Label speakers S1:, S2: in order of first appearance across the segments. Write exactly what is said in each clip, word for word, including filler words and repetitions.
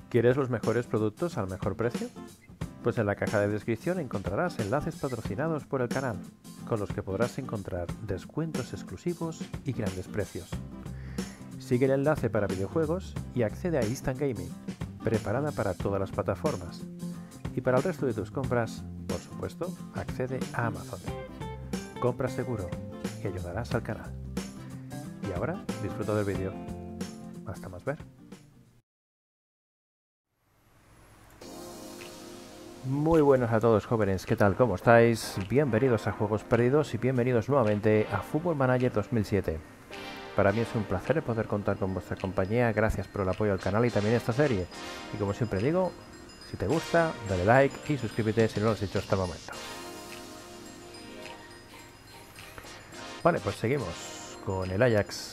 S1: ¿Quieres los mejores productos al mejor precio? Pues en la caja de descripción encontrarás enlaces patrocinados por el canal, con los que podrás encontrar descuentos exclusivos y grandes precios. Sigue el enlace para videojuegos y accede a Instant Gaming, preparada para todas las plataformas. Y para el resto de tus compras, por supuesto, accede a Amazon. Compra seguro y ayudarás al canal. Y ahora, disfruta del vídeo. Hasta más ver. Muy buenos a todos, jóvenes, ¿qué tal? ¿Cómo estáis? Bienvenidos a Juegos Perdidos y bienvenidos nuevamente a Football Manager dos mil siete. Para mí es un placer poder contar con vuestra compañía, gracias por el apoyo al canal y también a esta serie. Y como siempre digo, si te gusta, dale like y suscríbete si no lo has hecho hasta el momento. Vale, pues seguimos con el Ajax.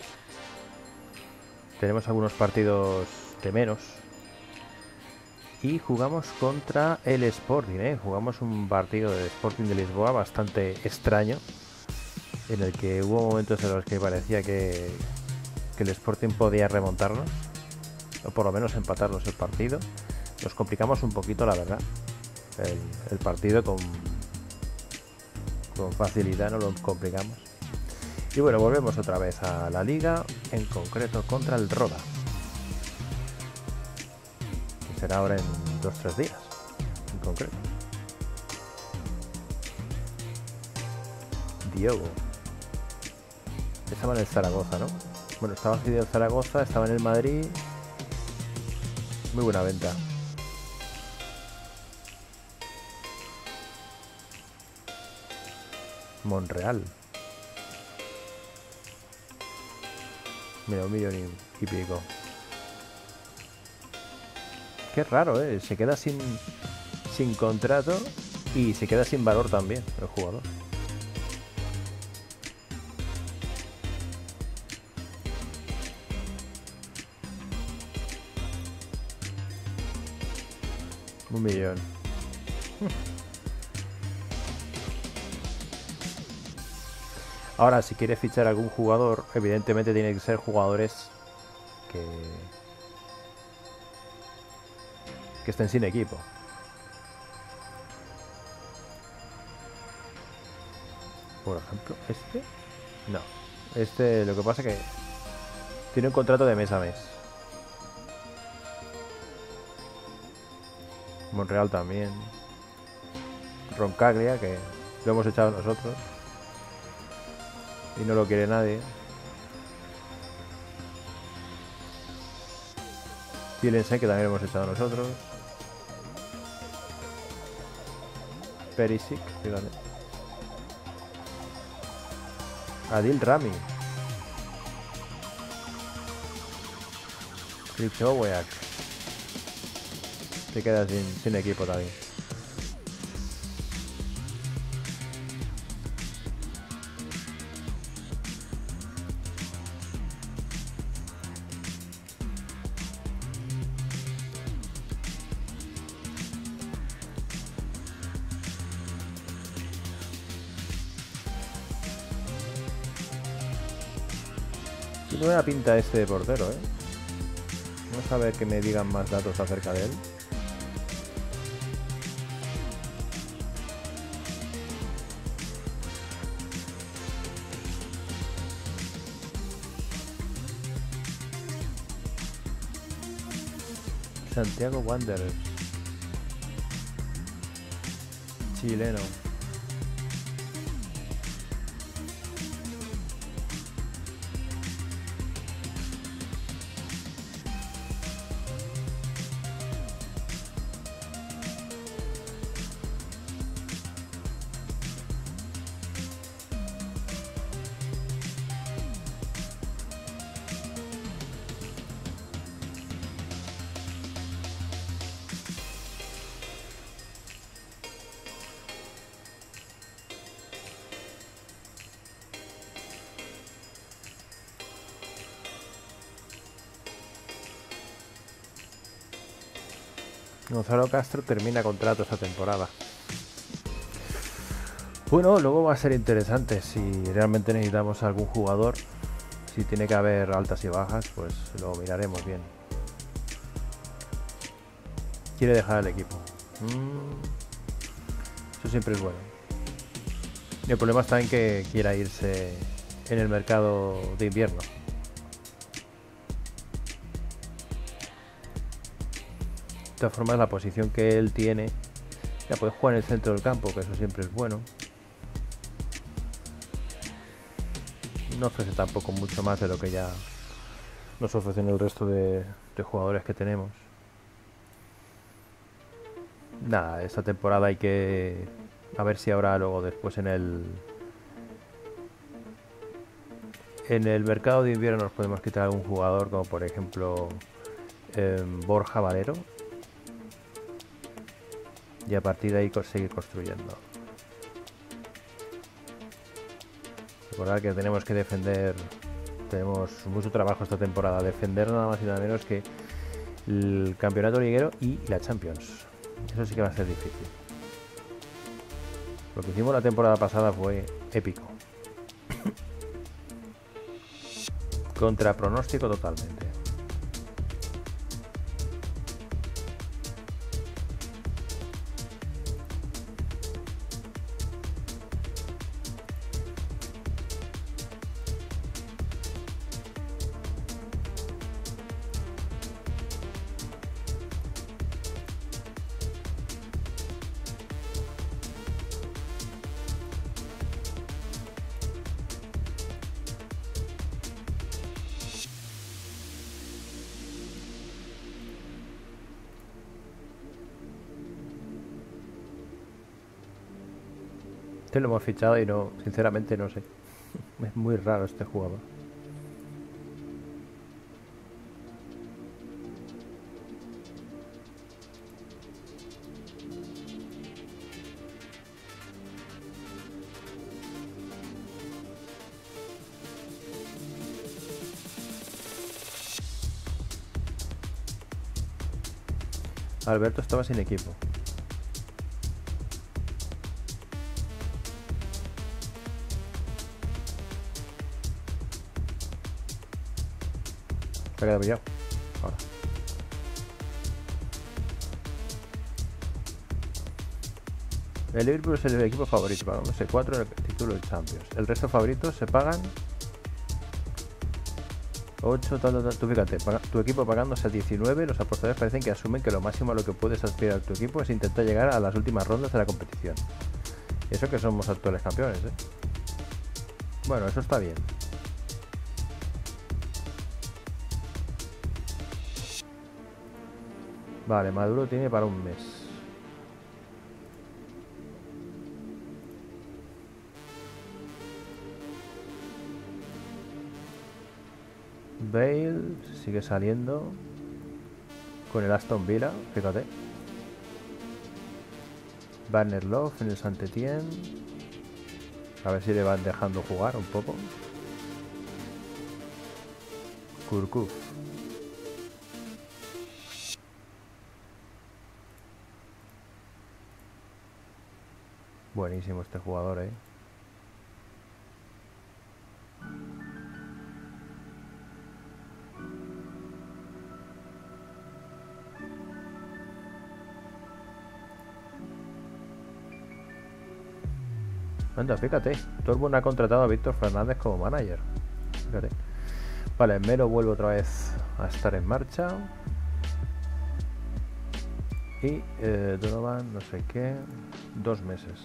S1: Tenemos algunos partidos de menos. Y jugamos contra el Sporting, ¿eh? Jugamos un partido de Sporting de Lisboa bastante extraño, en el que hubo momentos en los que parecía que, que el Sporting podía remontarnos, o por lo menos empatarnos el partido. Nos complicamos un poquito, la verdad, el, el partido con, con facilidad, no lo complicamos. Y bueno, volvemos otra vez a la liga, en concreto contra el Roda. Será ahora en dos o tres días, en concreto. Diogo. Estaba en el Zaragoza, ¿no? Bueno, estaba cedido en Zaragoza, estaba en el Madrid. Muy buena venta. Monreal. Mira, un millón y, y pico. Qué raro, ¿eh? Se queda sin, sin contrato y se queda sin valor también el jugador. Un millón. Ahora, si quieres fichar algún jugador, evidentemente tiene que ser jugadores que... que estén sin equipo. Por ejemplo, este no, este lo que pasa es que tiene un contrato de mes a mes. Monreal también. Roncaglia, que lo hemos echado nosotros y no lo quiere nadie. Fíjense que también lo hemos echado nosotros. Perisic, fíjate. Adil Rami. Krychowiak. Se queda sin, sin equipo también. Tiene buena pinta este de portero, ¿eh? Vamos a ver que me digan más datos acerca de él. Santiago Wanderers. Chileno. Gonzalo Castro termina contrato esta temporada. Bueno, luego va a ser interesante si realmente necesitamos algún jugador. Si tiene que haber altas y bajas, pues lo miraremos bien. quiere dejar el equipo. Mm, eso siempre es bueno. Y el problema está en que quiera irse en el mercado de invierno. De todas formas, la posición que él tiene, ya puede jugar en el centro del campo, que eso siempre es bueno. No ofrece tampoco mucho más de lo que ya nos ofrecen el resto de, de jugadores que tenemos. Nada, esta temporada hay que a ver si ahora luego después en el en el mercado de invierno nos podemos quitar algún jugador, como por ejemplo eh, Borja Valero, y a partir de ahí seguir construyendo. Recordar que tenemos que defender, tenemos mucho trabajo esta temporada, defender nada más y nada menos que el campeonato liguero y la Champions. Eso sí que va a ser difícil. Lo que hicimos la temporada pasada fue épico. Contra pronóstico totalmente. Este lo hemos fichado y no, sinceramente no sé. Es muy raro este jugador. Alberto estaba sin equipo. Se ha quedado pillado. Ahora. El Liverpool es el equipo favorito, vamos, cuatro en el título de Champions. El resto de favoritos se pagan ocho, tal, tal, tal. Tú fíjate, tu equipo pagándose a diecinueve, los apostadores parecen que asumen que lo máximo a lo que puedes aspirar tu equipo es intentar llegar a las últimas rondas de la competición. Y eso que somos actuales campeones, ¿eh? Bueno, eso está bien. Vale, Maduro tiene para un mes. Bale sigue saliendo con el Aston Villa, fíjate. Wagner Love en el Saint-Étienne. A ver si le van dejando jugar un poco. Kurkuf. Buenísimo este jugador, eh. Anda, fíjate, Dortmund ha contratado a Víctor Fernández como manager. Fíjate. Vale, Melo vuelve otra vez a estar en marcha. Y eh, Donovan, no sé qué, dos meses.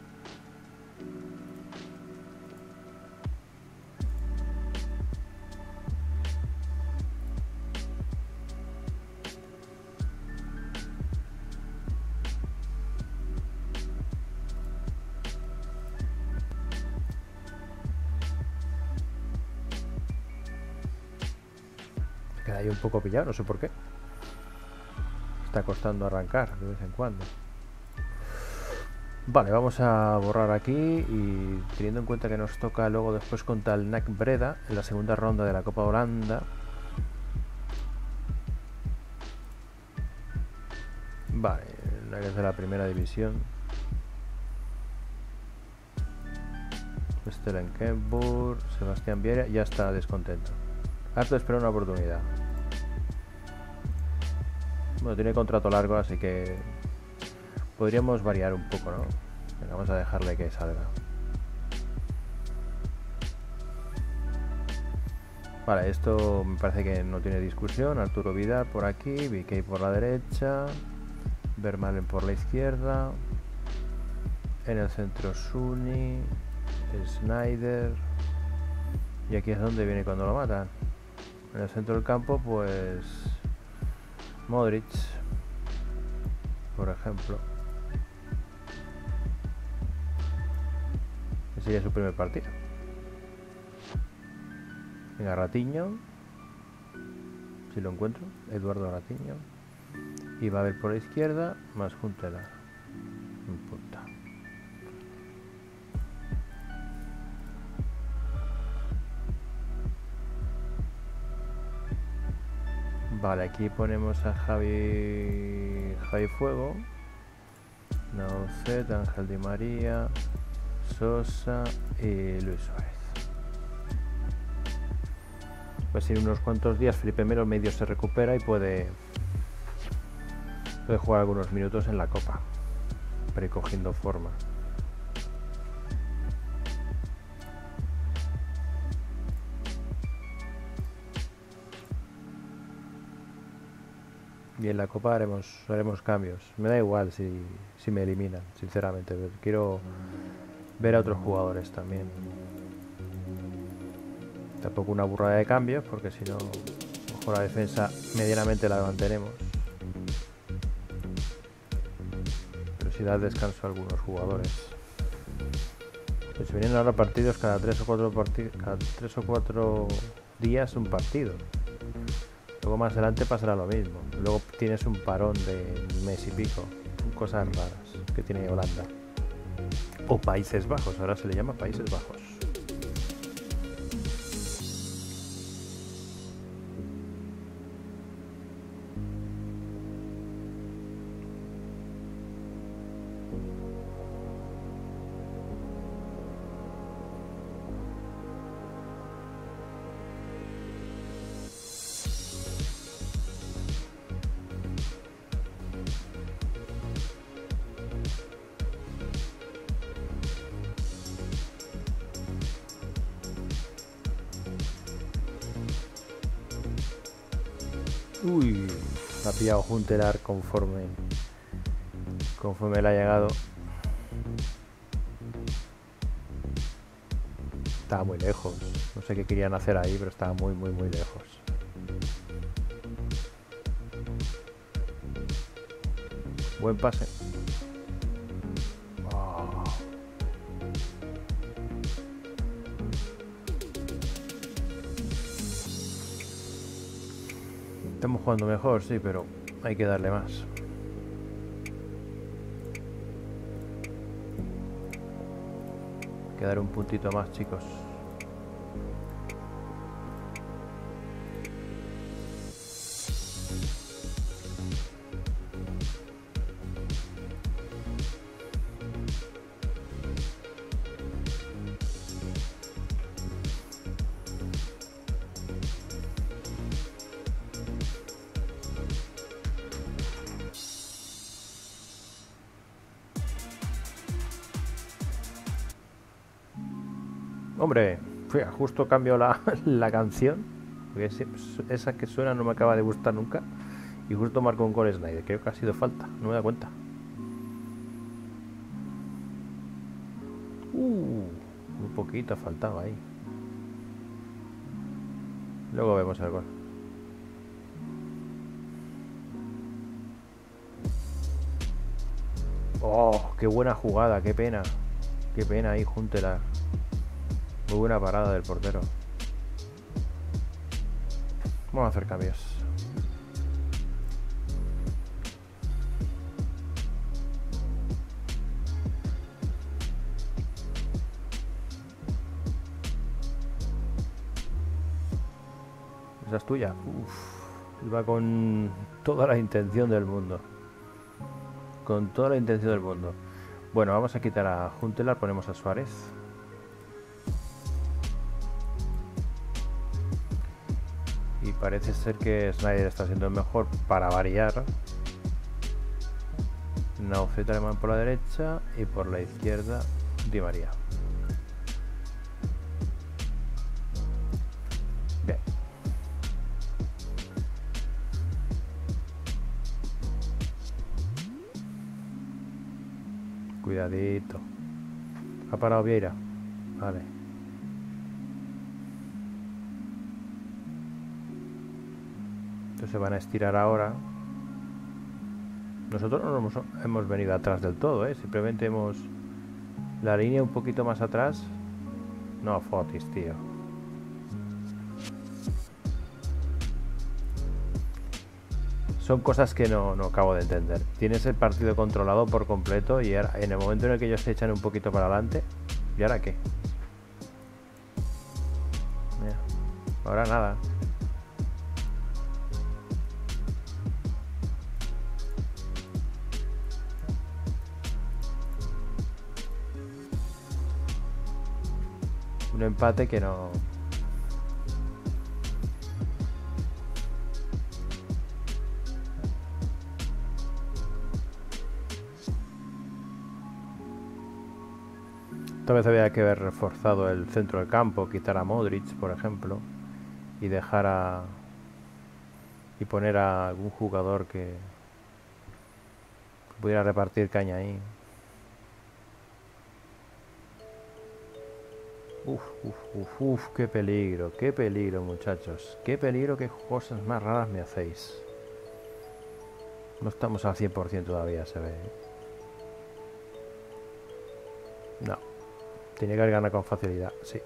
S1: Queda ahí un poco pillado, no sé por qué. Está costando arrancar de vez en cuando. Vale, vamos a borrar aquí y teniendo en cuenta que nos toca luego después contra el N A C Breda en la segunda ronda de la Copa Holanda. Vale, la que es de la primera división. Stekelenburg, Sebastián Vieira ya está descontento. Harto espera una oportunidad. Bueno, tiene contrato largo, así que podríamos variar un poco, ¿no? Venga, vamos a dejarle que salga. Vale, esto me parece que no tiene discusión. Arturo Vidal por aquí, B K por la derecha, Vermaelen por la izquierda, en el centro Suni, Snyder, y aquí es donde viene cuando lo matan. En el centro del campo, pues Modric, por ejemplo. Ese sería su primer partido. Venga, Ratiño, si lo encuentro, Eduardo Ratiño, y va a ver por la izquierda, más Huntelaar en punta. Vale, aquí ponemos a Javi Javi Fuego, Naucet, Ángel Di María, Sosa y Luis Suárez. Pues en unos cuantos días Felipe Melo medio se recupera y puede, puede jugar algunos minutos en la Copa, precogiendo forma. Y en la Copa haremos, haremos cambios. Me da igual si, si me eliminan, sinceramente. Quiero ver a otros jugadores también. Tampoco una burrada de cambios, porque si no, mejor la defensa medianamente la mantenemos. Pero si da descanso a algunos jugadores. Pues se vienen ahora partidos cada tres o cuatro partidos, cada tres o cuatro días un partido. Luego más adelante pasará lo mismo. Luego tienes un parón de un mes y pico. Cosas raras que tiene Holanda. O Países Bajos, ahora se le llama Países Bajos. Uy, ha pillado Huntelaar conforme conforme le ha llegado. Estaba muy lejos. No sé qué querían hacer ahí, pero estaba muy, muy, muy lejos. Buen pase. Oh. Estamos jugando mejor, sí, pero hay que darle más. Hay que dar un puntito más, chicos. Hombre, justo cambio la, la canción, porque esa que suena no me acaba de gustar nunca, y justo marcó un gol Snyder. Creo que ha sido falta, no me da cuenta. Uh, un poquito faltaba ahí. Luego vemos el gol. Oh, qué buena jugada, qué pena. Qué pena ahí, Huntelaar. Muy buena parada del portero. Vamos a hacer cambios. Esa es tuya. Uf, iba con toda la intención del mundo. Con toda la intención del mundo. Bueno, vamos a quitar a Huntelaar, ponemos a Suárez. Parece ser que Snyder está siendo el mejor para variar. Naucet Alemán por la derecha y por la izquierda Di María. Bien. Cuidadito. ¿Ha parado Vieira? Vale. Entonces se van a estirar ahora. Nosotros no hemos, hemos venido atrás del todo, ¿eh? Simplemente hemos... La línea un poquito más atrás. No, Fotis, tío. Son cosas que no, no acabo de entender. Tienes el partido controlado por completo y ahora, en el momento en el que ellos se echan un poquito para adelante, ¿y ahora qué? Mira, ahora nada. Un empate que no... Tal vez había que haber reforzado el centro del campo, quitar a Modric, por ejemplo, y dejar a... y poner a algún jugador que pudiera repartir caña ahí. Uf, uf, uf, uf, qué peligro, qué peligro, muchachos. Qué peligro, qué cosas más raras me hacéis. No estamos al cien por ciento todavía, se ve. No. Tiene que haber ganado con facilidad, sí.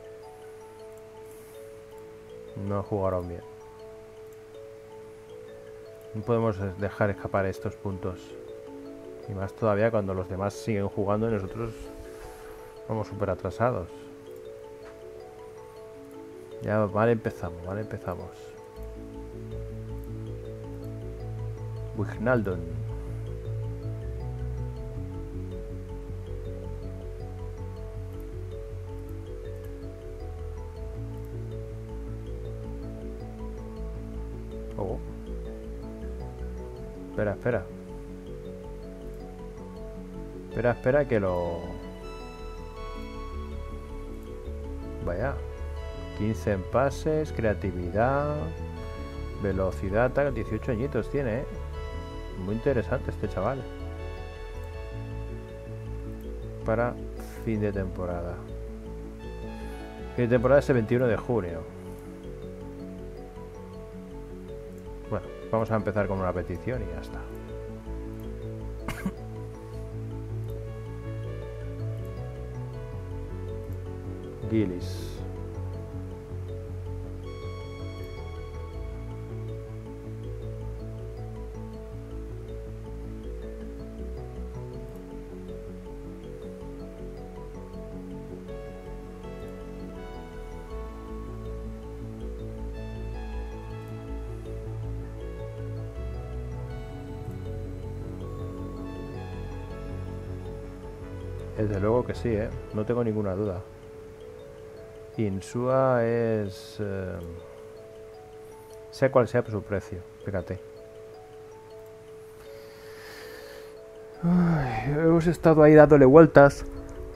S1: No jugaron bien. No podemos dejar escapar estos puntos. Y más todavía cuando los demás siguen jugando y nosotros vamos súper atrasados. Ya, vale, empezamos, vale, empezamos. Wijnaldum. Oh. Espera, espera. Espera, espera que lo... Vaya. quince en pases, creatividad, velocidad, tal, dieciocho añitos tiene, ¿eh? Muy interesante este chaval. Para fin de temporada. Fin de temporada es el veintiuno de junio. Bueno, vamos a empezar con una petición y ya está. Gillis. Desde luego que sí, ¿eh? No tengo ninguna duda. Insúa es... Eh, sea cual sea su precio, fíjate. Ay, hemos estado ahí dándole vueltas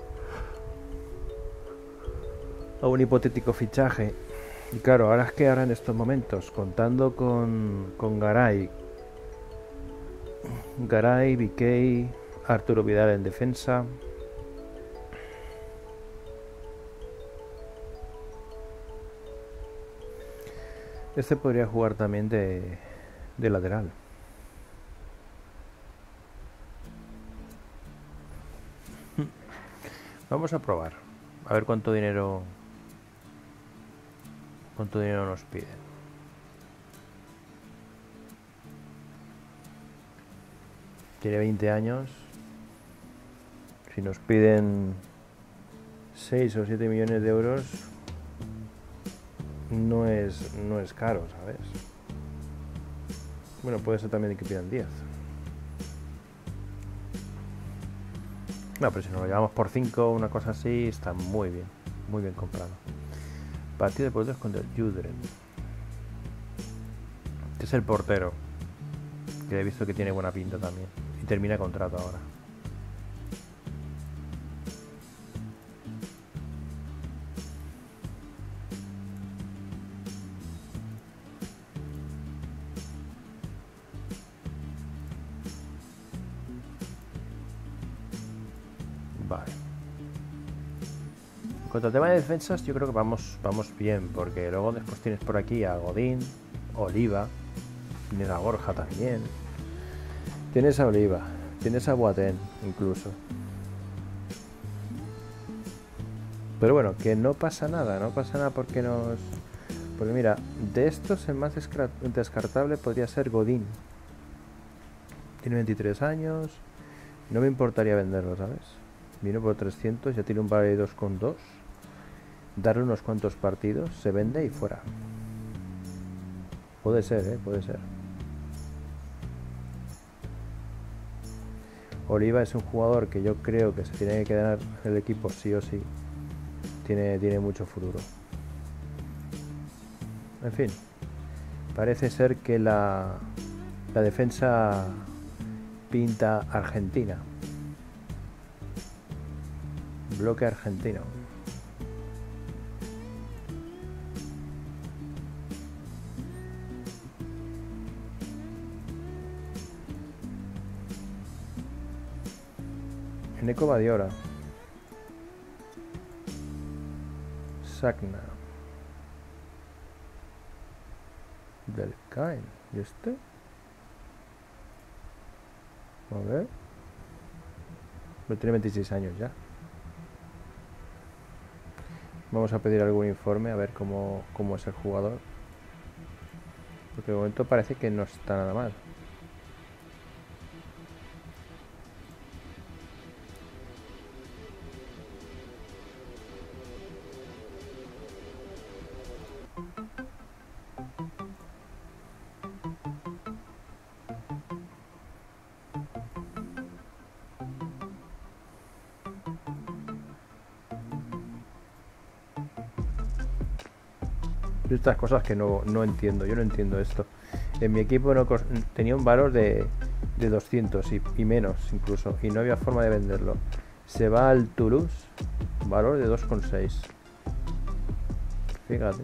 S1: a un hipotético fichaje. Y claro, ahora es que ahora en estos momentos, contando con, con Garay, Garay, Piqué, Arturo Vidal en defensa... Este podría jugar también de, de lateral. Vamos a probar. A ver cuánto dinero... Cuánto dinero nos piden. Tiene veinte años. Si nos piden seis o siete millones de euros... No es, no es caro, ¿sabes? Bueno, puede ser también que pidan diez. No, pero si nos lo llevamos por cinco, una cosa así, está muy bien. Muy bien comprado. Partido de poderes contra el Judren. Este es el portero, que he visto que tiene buena pinta también. Y termina contrato ahora. Vale. En cuanto al tema de defensas, yo creo que vamos, vamos bien, porque luego después tienes por aquí a Godín, Oliva, tienes a Borja también, tienes a Oliva, tienes a Boateng incluso. Pero bueno, que no pasa nada, no pasa nada porque nos... Porque mira, de estos el más descartable podría ser Godín. Tiene veintitrés años, no me importaría venderlo, ¿sabes? Vino por trescientos, ya tiene un vale de dos coma dos. Darle unos cuantos partidos, se vende y fuera. Puede ser, ¿eh? Puede ser. Oliva es un jugador que yo creo que se tiene que quedar en el equipo sí o sí. Tiene, tiene mucho futuro. En fin. Parece ser que la, la defensa pinta argentina. Bloque argentino. Eneco Badiora. Sagna. Del Caen. ¿Y este? A ver. Tiene veintiséis años ya. Vamos a pedir algún informe a ver cómo, cómo es el jugador. Porque de momento parece que no está nada mal. Estas cosas que no, no entiendo, yo no entiendo esto. En mi equipo no tenía un valor de, de doscientos y, y menos incluso, y no había forma de venderlo. Se va al Toulouse, valor de dos coma seis. Fíjate.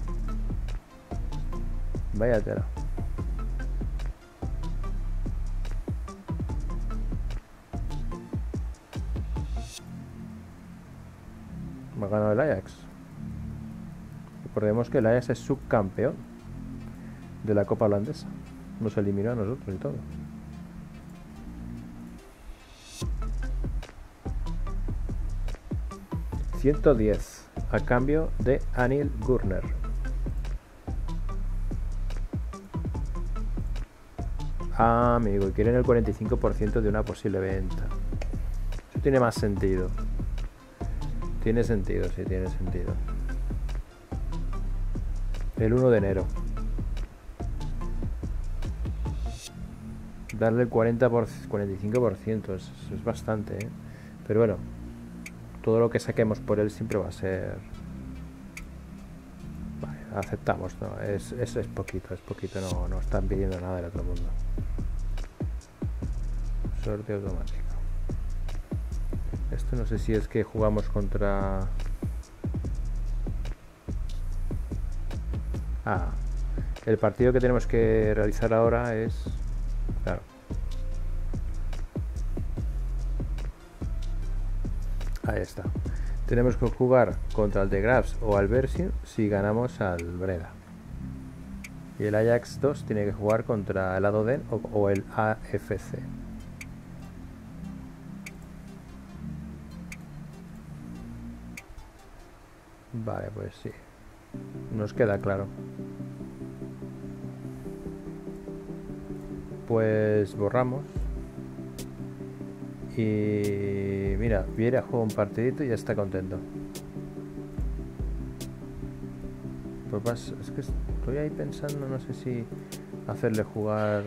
S1: Vaya tela. Me ha ganado el Ajax. Recordemos que el Ajax es subcampeón de la Copa Holandesa. Nos eliminó a nosotros y todo. ciento diez a cambio de Anil Gurner. Ah, amigo, y quieren el cuarenta y cinco por ciento de una posible venta. Eso tiene más sentido. Tiene sentido, sí, tiene sentido. El uno de enero. Darle el cuarenta por, cuarenta y cinco por ciento es, es bastante, ¿eh? Pero bueno, todo lo que saquemos por él siempre va a ser... Vale, aceptamos, ¿no? Es, es, es poquito, es poquito, no, no están pidiendo nada del otro mundo. Sorteo automático. Esto no sé si es que jugamos contra... Ah, el partido que tenemos que realizar ahora es... Claro. Ahí está. Tenemos que jugar contra el De Graafs o al Bercy si ganamos al Breda. Y el Ajax dos tiene que jugar contra el Adoden o, o el A F C. Vale, pues sí. Nos queda claro. Pues borramos. Y mira, Viera juega un partidito y ya está contento. Pues vas, es que estoy ahí pensando, no sé si hacerle jugar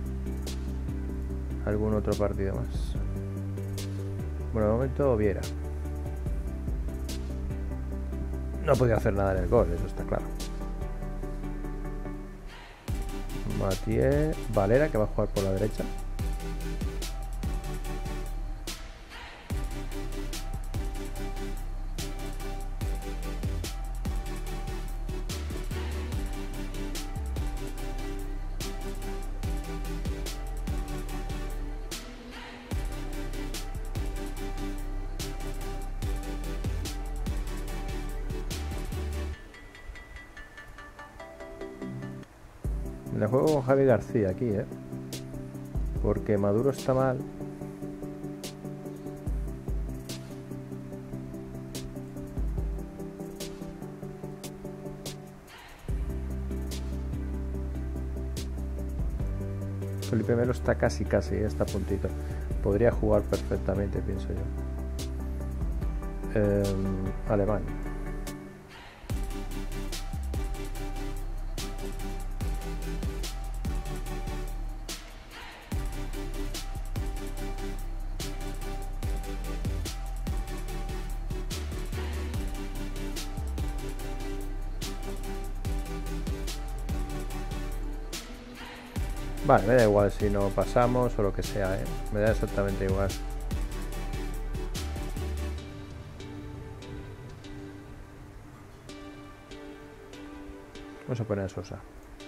S1: algún otro partido más. Bueno, de momento Viera. No podía hacer nada en el gol, eso está claro. Mathieu, Valera, que va a jugar por la derecha. Le juego con Javi García aquí, ¿eh? Porque Maduro está mal. Felipe Melo está casi, casi, ¿eh? Está a puntito. Podría jugar perfectamente, pienso yo. Eh, Alemán. Vale, me da igual si no pasamos o lo que sea, ¿eh? Me da exactamente igual. Vamos a poner a Sosa.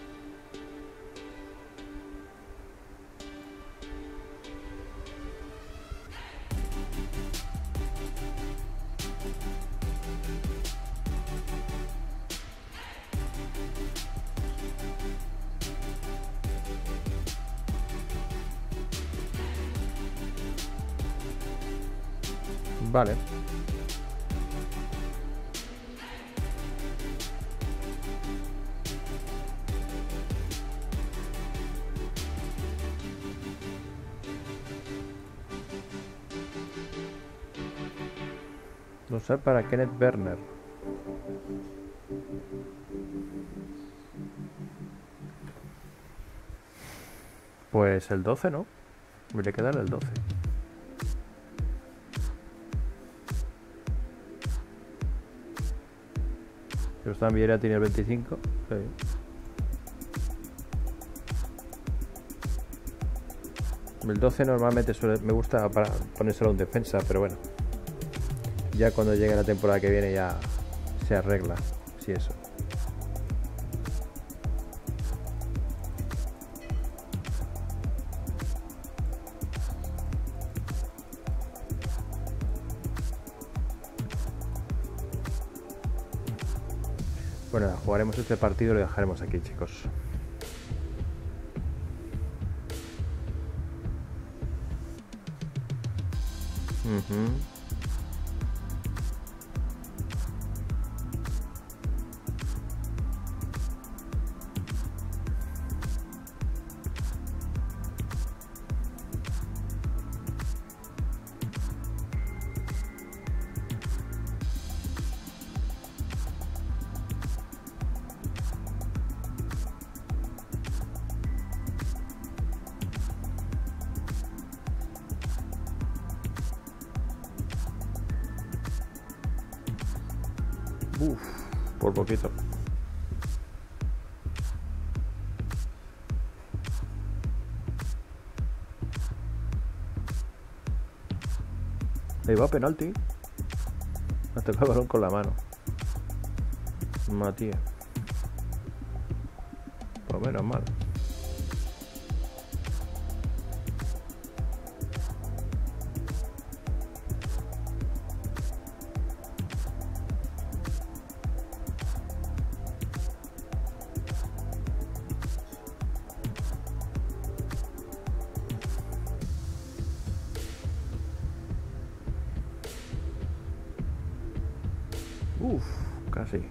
S1: Vale. No sé, para Kenneth Werner. Pues el doce, ¿no? Me le queda el doce. Pero también Vieira tiene el veinticinco. Sí. El doce normalmente suele, me gusta para ponérselo en defensa, pero bueno. Ya cuando llegue la temporada que viene ya se arregla, si eso. Bueno, jugaremos este partido y lo dejaremos aquí, chicos. Uh-huh. Uf, por poquito. Ahí va, penalti. Ha tocado el balón con la mano. Matías. Pues menos mal. Uf, casi.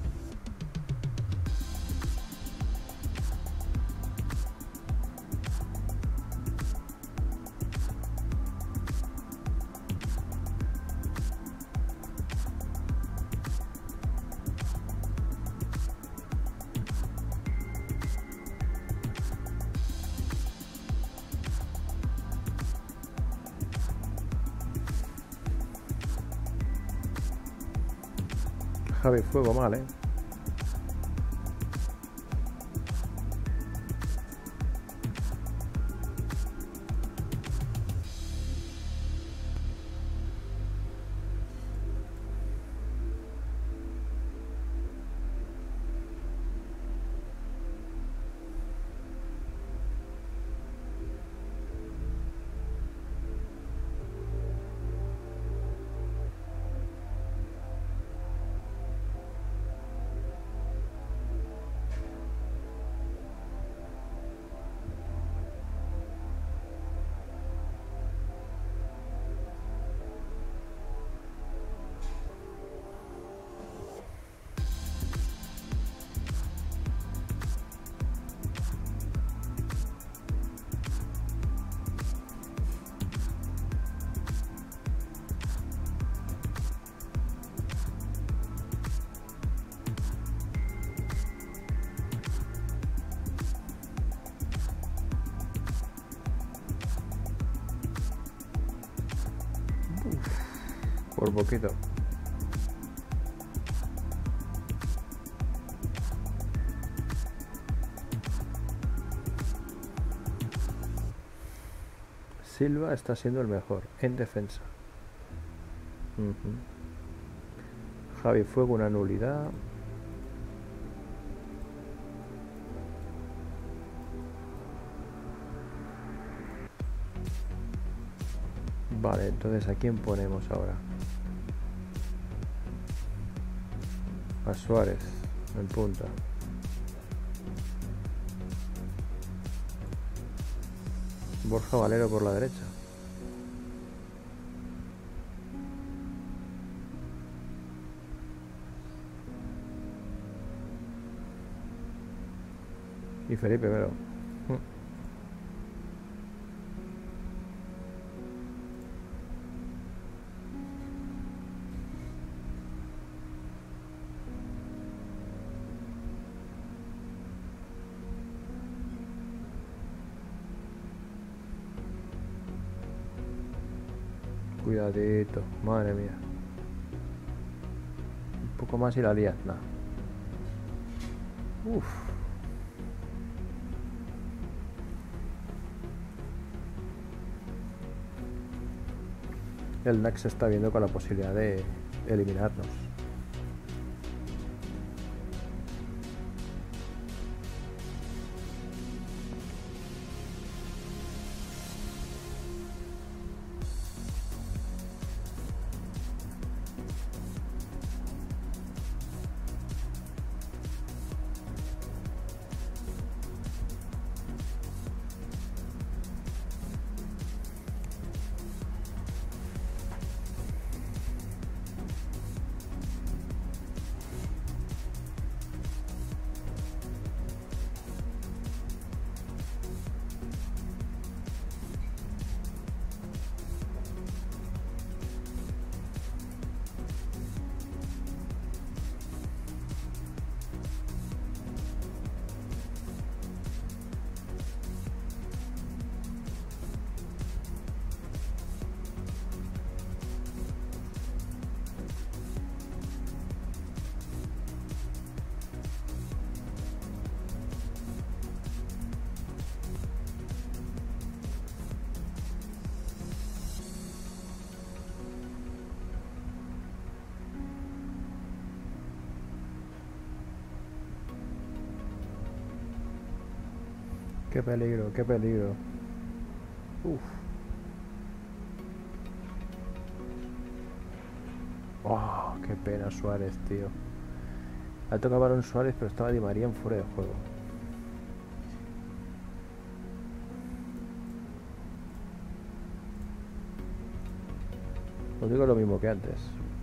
S1: Javi Fuego mal, ¿eh? Por poquito. Silva está siendo el mejor en defensa. Uh-huh. Javi Fuego una nulidad. Vale, entonces ¿a quién ponemos ahora? A Suárez en punta. Borja Valero por la derecha. Y Felipe Melo. Cuidadito, madre mía. Un poco más y la lías, nada. Uff. El N A C se está viendo con la posibilidad de eliminarnos. Qué peligro, qué peligro. Uf. Oh, qué pena Suárez, tío. Ha tocado balón Suárez, pero estaba Di María en fuera de juego. Os digo lo mismo que antes.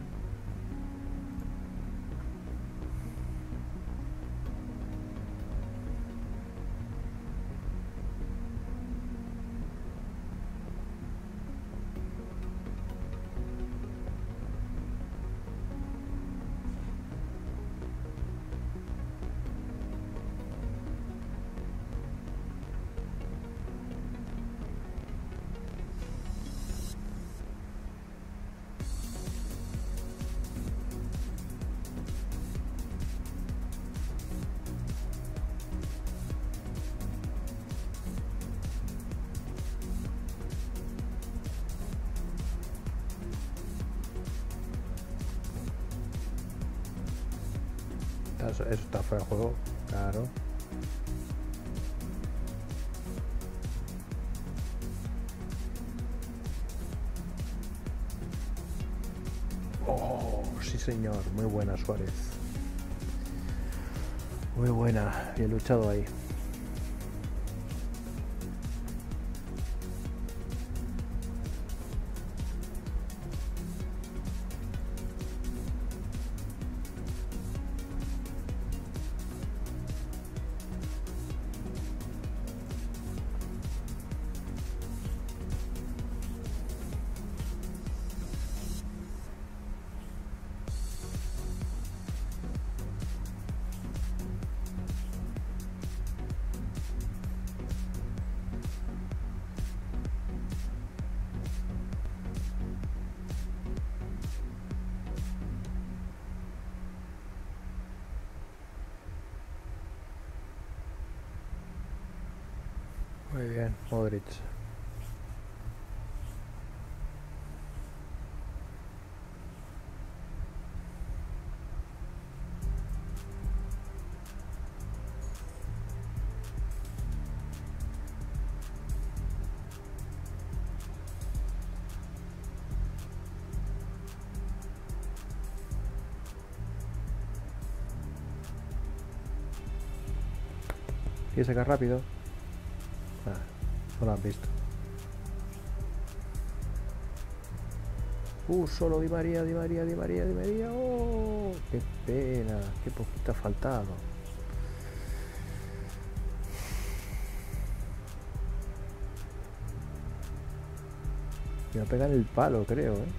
S1: Eso, eso está fuera de juego, claro. Oh, sí señor, muy buena Suárez. Muy buena, bien luchado ahí. Muy bien, Modric. ¿Quieres sacar rápido? Ah, no lo han visto. Uh, solo Di María, Di María, Di María, Di María. Oh, qué pena, qué poquito ha faltado. Me va a pegar el palo, creo, ¿eh?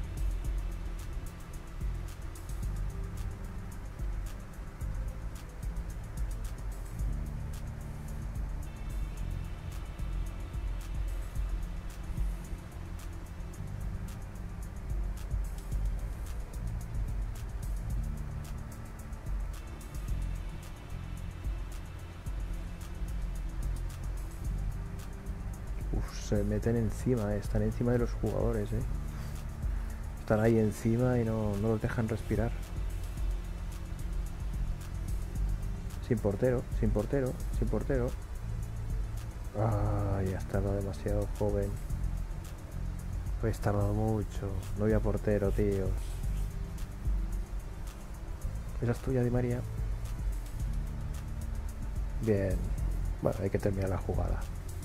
S1: Se meten encima, eh. Están encima de los jugadores, eh. Están ahí encima y no, no los dejan respirar. Sin portero, sin portero, sin portero. Ay, has tardado demasiado, joven. Pues tardado mucho. No había portero, tíos. Esa es tuya, Di María. Bien. Bueno, hay que terminar la jugada.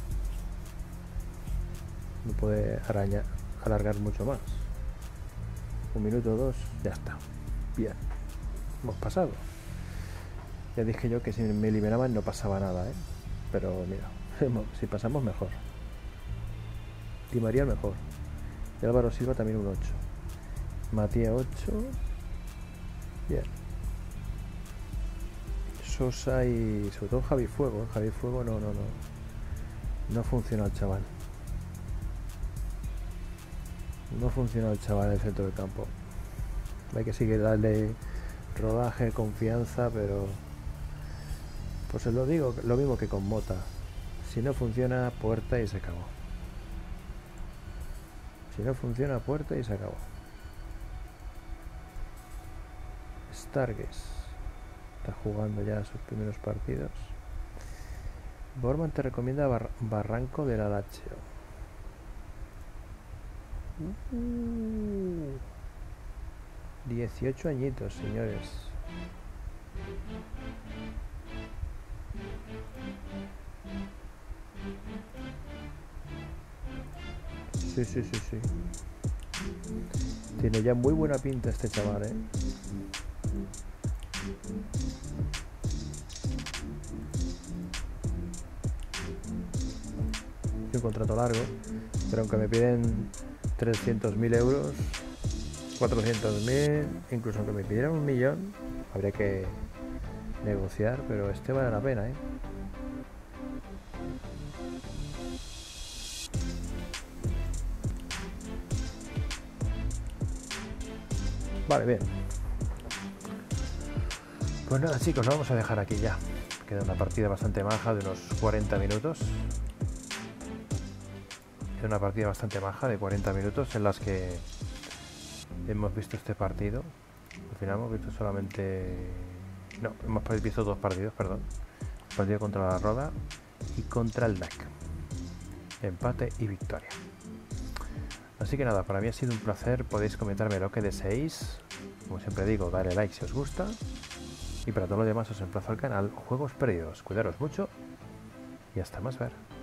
S1: No puede arañar, alargar mucho más. Un minuto o dos, ya está. Bien. Hemos pasado. Ya dije yo que si me eliminaban no pasaba nada, ¿eh? Pero mira, si pasamos mejor. Di María mejor. Y Álvaro Silva también un ocho. Matías ocho. Bien. Sosa y sobre todo Javi Fuego. ¿eh? Javi Fuego no, no, no. No funciona el chaval. No funciona el chaval en el centro del campo. Hay que seguir darle rodaje, confianza, pero pues os lo digo, lo mismo que con Mota. Si no funciona, puerta y se acabó. Si no funciona, puerta y se acabó. Stargues está jugando ya sus primeros partidos. Borman te recomienda Bar Barranco del Alacho. Uh, dieciocho añitos, señores. Sí, sí, sí, sí. Tiene ya muy buena pinta este chaval, ¿eh? Es un contrato largo, pero aunque me piden trescientos mil euros, cuatrocientos mil, incluso aunque me pidieran un millón, habría que negociar, pero este vale la pena, ¿eh? Vale, bien. Pues nada, chicos, lo vamos a dejar aquí ya. Queda una partida bastante maja de unos cuarenta minutos. Queda una partida bastante maja de cuarenta minutos en las que hemos visto este partido. Al final hemos visto solamente... No, hemos visto dos partidos, perdón. El partido contra la Roda y contra el D A C. Empate y victoria. Así que nada, para mí ha sido un placer. Podéis comentarme lo que deseéis. Como siempre digo, dale like si os gusta. Y para todo lo demás os emplazo al canal Juegos Perdidos. Cuidaros mucho y hasta más ver.